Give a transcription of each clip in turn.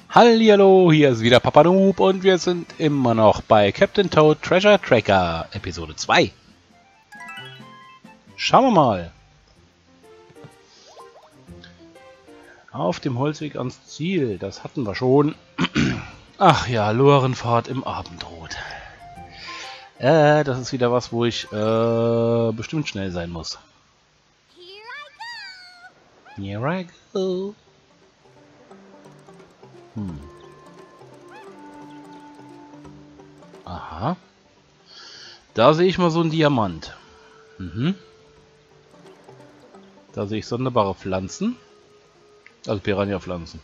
Hallihallo, hier ist wieder Papa Noob und wir sind immer noch bei Captain Toad Treasure Tracker, Episode 2. Schauen wir mal. Auf dem Holzweg ans Ziel, das hatten wir schon. Ach ja, Lorenfahrt im Abendrot. Das ist wieder was, wo ich bestimmt schnell sein muss. Here I go. Aha. Da sehe ich mal so einen Diamant. Da sehe ich sonderbare Pflanzen. Also Piranha-Pflanzen.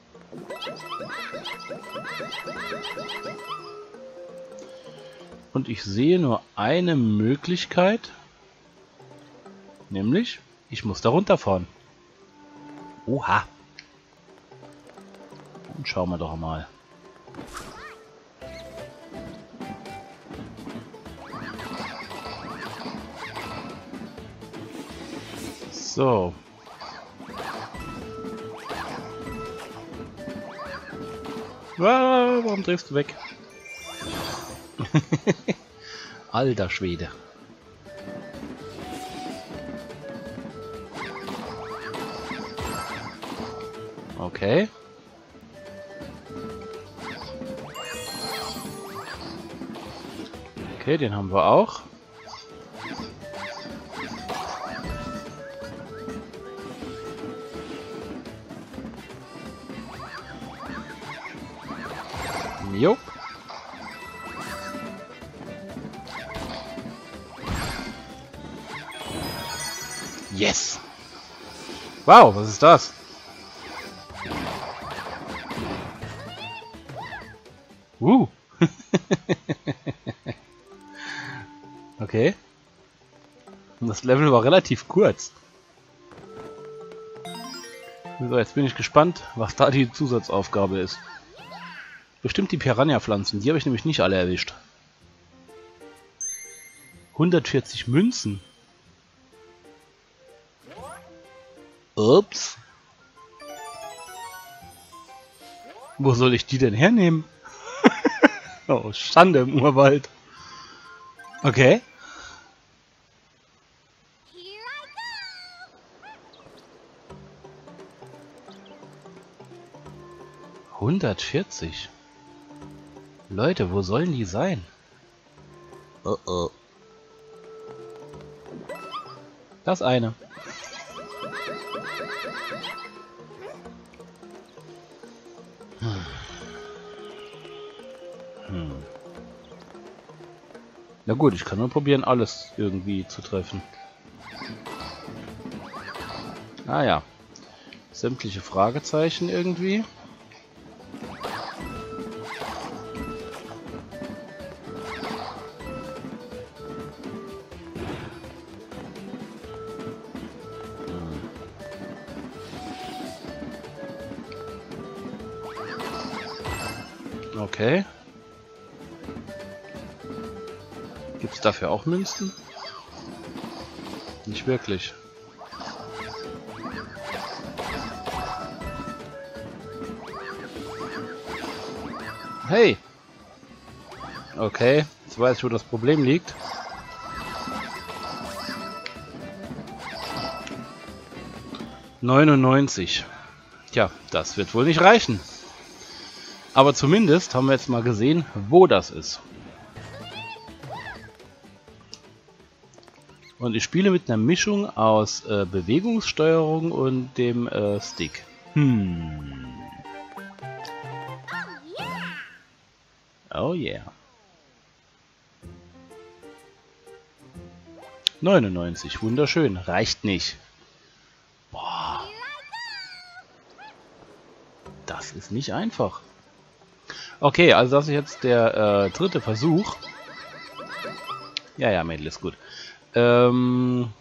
Und ich sehe nur eine Möglichkeit. Nämlich, ich muss da runterfahren. Oha. Und schauen wir doch mal. So. Ah, warum drehst du weg? Alter Schwede. Okay. Okay, den haben wir auch. Jo. Yes. Wow, was ist das? Okay. Und das Level war relativ kurz. So, jetzt bin ich gespannt, was da die Zusatzaufgabe ist. Bestimmt die Piranha-Pflanzen, die habe ich nämlich nicht alle erwischt. 140 Münzen. Ups. Wo soll ich die denn hernehmen? Oh, Schande im Urwald. Okay. $140. Leute, wo sollen die sein? Oh oh. Das eine. Na gut, ich kann nur probieren, alles irgendwie zu treffen. Ah ja. Sämtliche Fragezeichen irgendwie. Okay. Gibt es dafür auch Münzen? Nicht wirklich. Hey! Okay, jetzt weiß ich, wo das Problem liegt. $99. Tja, das wird wohl nicht reichen. Aber zumindest haben wir jetzt mal gesehen, wo das ist. Und ich spiele mit einer Mischung aus Bewegungssteuerung und dem Stick. Oh yeah. 99, wunderschön. Reicht nicht. Boah. Das ist nicht einfach. Okay, also das ist jetzt der dritte Versuch. Ja, Mädel, ist gut. Und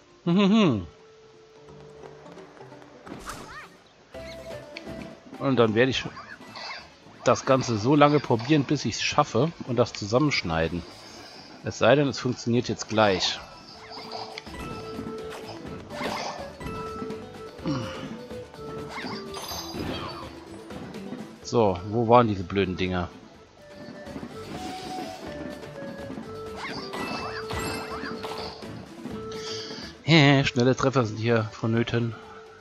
dann werde ich das Ganze so lange probieren, bis ich es schaffe und das zusammenschneiden. Es sei denn, es funktioniert jetzt gleich. So, wo waren diese blöden Dinger? Schnelle Treffer sind hier vonnöten.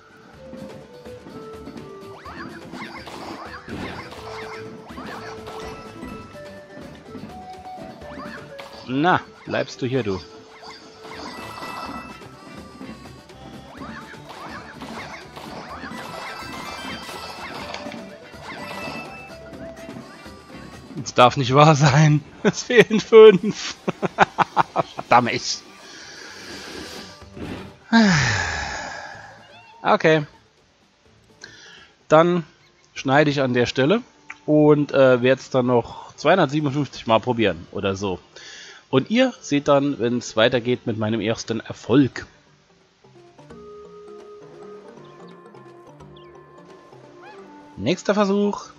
Na, bleibst du hier, du. Das darf nicht wahr sein. Es fehlen 5. Verdammt. Okay. Dann schneide ich an der Stelle und werde es dann noch 257 Mal probieren oder so. Und ihr seht dann, wenn es weitergeht mit meinem ersten Erfolg. Nächster Versuch.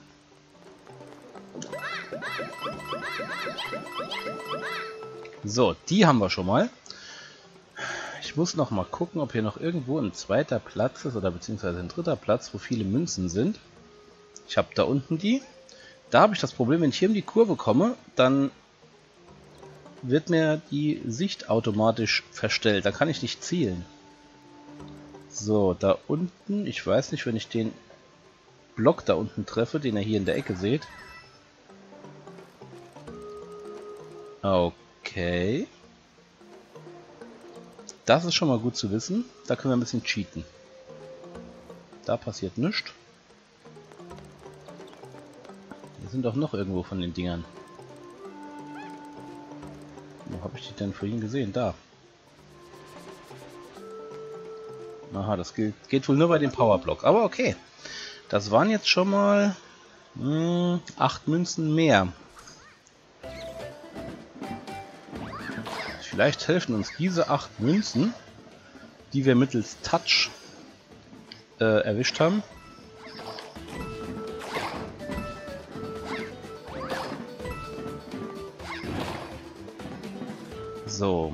So, die haben wir schon mal. Ich muss noch mal gucken, ob hier noch irgendwo ein zweiter Platz ist oder beziehungsweise ein dritter Platz, wo viele Münzen sind. Ich habe da unten die. Da habe ich das Problem, wenn ich hier um die Kurve komme, dann wird mir die Sicht automatisch verstellt. Da kann ich nicht zielen. So, da unten, ich weiß nicht, wenn ich den Block da unten treffe, den ihr hier in der Ecke seht. Okay. Das ist schon mal gut zu wissen. Da können wir ein bisschen cheaten. Da passiert nichts. Hier sind doch noch irgendwo von den Dingern. Wo habe ich die denn vorhin gesehen? Da. Aha, das geht wohl nur bei dem Powerblock. Aber okay. Das waren jetzt schon mal 8 Münzen mehr. Vielleicht helfen uns diese 8 Münzen, die wir mittels Touch erwischt haben. So.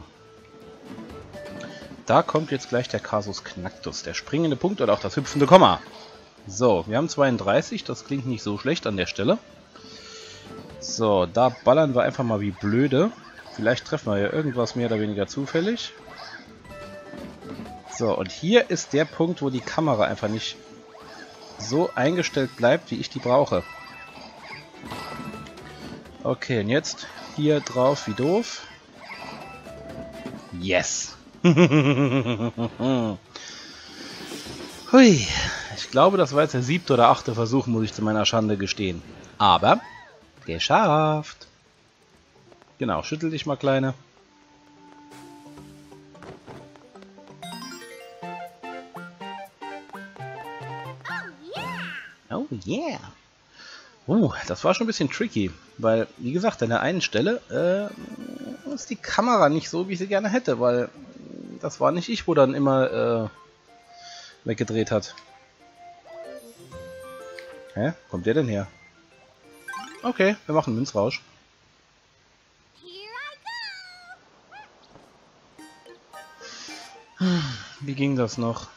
Da kommt jetzt gleich der Kasus Knacktus, der springende Punkt oder auch das hüpfende Komma. So, wir haben 32, das klingt nicht so schlecht an der Stelle. So, da ballern wir einfach mal wie blöde. Vielleicht treffen wir ja irgendwas mehr oder weniger zufällig. So, und hier ist der Punkt, wo die Kamera einfach nicht so eingestellt bleibt, wie ich die brauche. Okay, und jetzt hier drauf wie doof. Yes! Hui. Ich glaube, das war jetzt der 7. oder 8. Versuch, muss ich zu meiner Schande gestehen. Aber geschafft! Genau, schüttel dich mal, Kleine. Oh yeah! Das war schon ein bisschen tricky, weil, wie gesagt, an der einen Stelle ist die Kamera nicht so, wie ich sie gerne hätte, weil das war nicht ich, wo dann immer weggedreht hat. Hä? Kommt der denn her? Okay, wir machen Münzrausch. Wie ging das noch?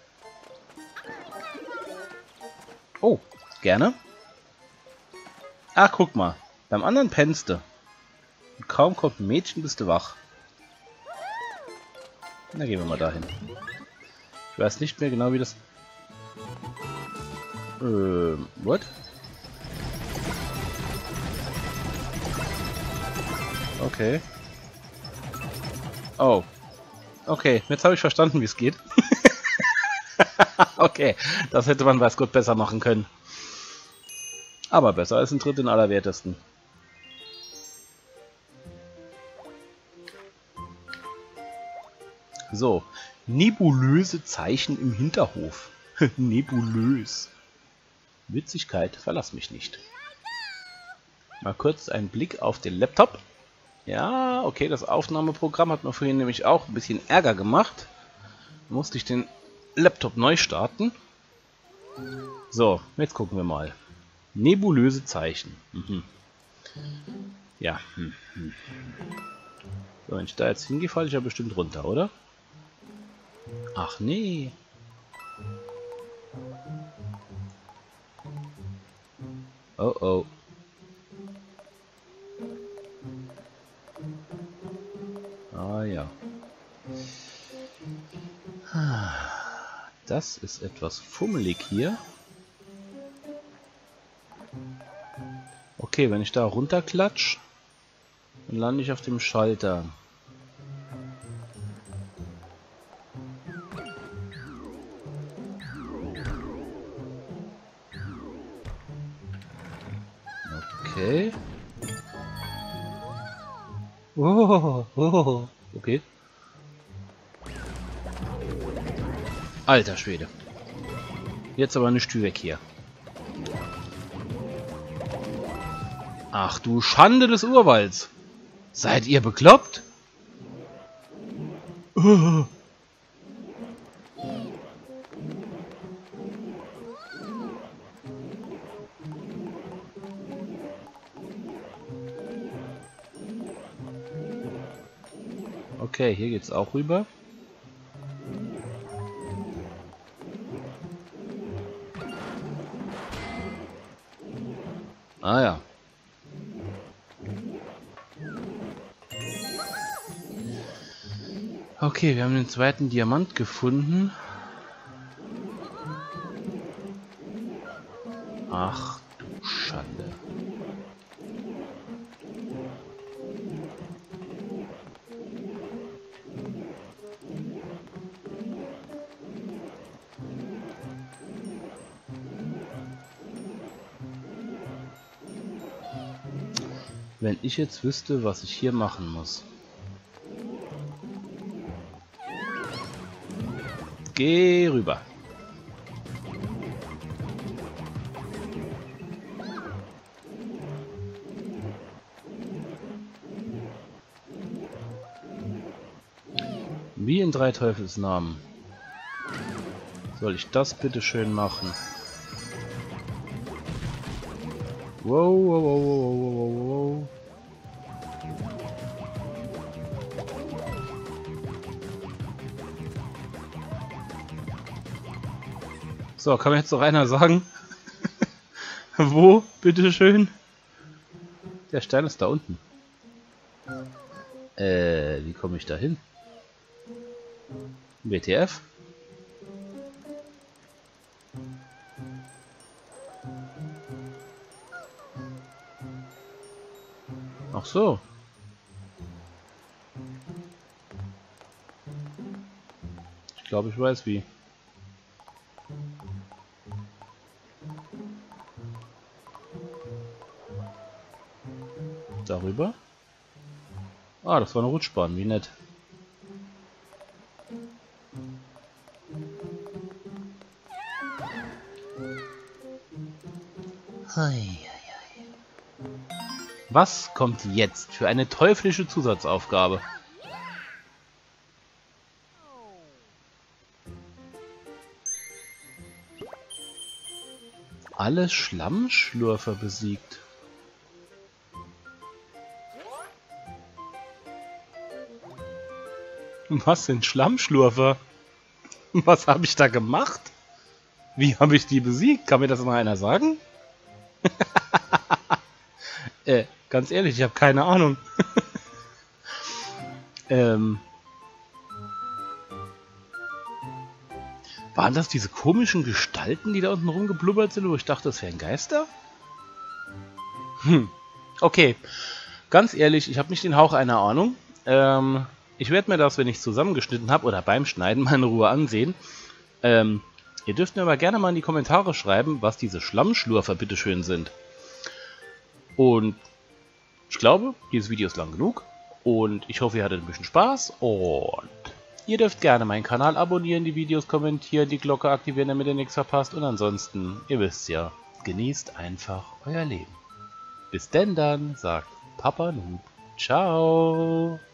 Oh, gerne. Ah, guck mal. Beim anderen pennst du. Und kaum kommt ein Mädchen, bist du wach. Na, gehen wir mal dahin. Ich weiß nicht mehr genau, wie das... What? Okay. Oh. Okay, jetzt habe ich verstanden, wie es geht. Okay, das hätte man weiß Gott besser machen können. Aber besser als ein Tritt in Allerwertesten. So, nebulöse Zeichen im Hinterhof. Nebulös. Witzigkeit, verlass mich nicht. Mal kurz einen Blick auf den Laptop. Ja, okay, das Aufnahmeprogramm hat mir vorhin nämlich auch ein bisschen Ärger gemacht. Da musste ich den Laptop neu starten. So, jetzt gucken wir mal. Nebulöse Zeichen. Ja. So, wenn ich da jetzt hingehe, falle ich ja bestimmt runter, oder? Ach nee. Oh oh. Ah ja. Das ist etwas fummelig hier. Okay, wenn ich da runterklatsch, dann lande ich auf dem Schalter. Okay. Oh. Okay. Alter Schwede. Jetzt aber eine Stüh weg hier. Ach du Schande des Urwalds. Seid ihr bekloppt? Okay, hier geht's auch rüber. Ah ja. Okay, wir haben den zweiten Diamant gefunden. Ach du Schande. Wenn ich jetzt wüsste, was ich hier machen muss. Geh rüber. Wie in drei Teufelsnamen soll ich das bitte schön machen? Wow, wow, wow, wow, wow, wow. So, kann mir jetzt noch einer sagen, wo, bitteschön? Der Stein ist da unten. Wie komme ich da hin? WTF? Ach so. Ich glaube, ich weiß wie. Darüber? Ah, das war eine Rutschbahn, wie nett. Was kommt jetzt für eine teuflische Zusatzaufgabe? Alle Schlammschlurfer besiegt. Was sind Schlammschlurfer? Was habe ich da gemacht? Wie habe ich die besiegt? Kann mir das mal einer sagen? Ganz ehrlich, ich habe keine Ahnung. Waren das diese komischen Gestalten, die da unten rumgeblubbert sind, wo ich dachte, das wären Geister? Okay, ganz ehrlich, ich habe nicht den Hauch einer Ahnung. Ich werde mir das, wenn ich es zusammengeschnitten habe oder beim Schneiden, mal in Ruhe ansehen. Ihr dürft mir aber gerne mal in die Kommentare schreiben, was diese Schlammschlurfer bitteschön sind. Und ich glaube, dieses Video ist lang genug. Und ich hoffe, ihr hattet ein bisschen Spaß. Und ihr dürft gerne meinen Kanal abonnieren, die Videos kommentieren, die Glocke aktivieren, damit ihr nichts verpasst. Und ansonsten, ihr wisst ja, genießt einfach euer Leben. Bis denn dann, sagt Papa Noob. Ciao.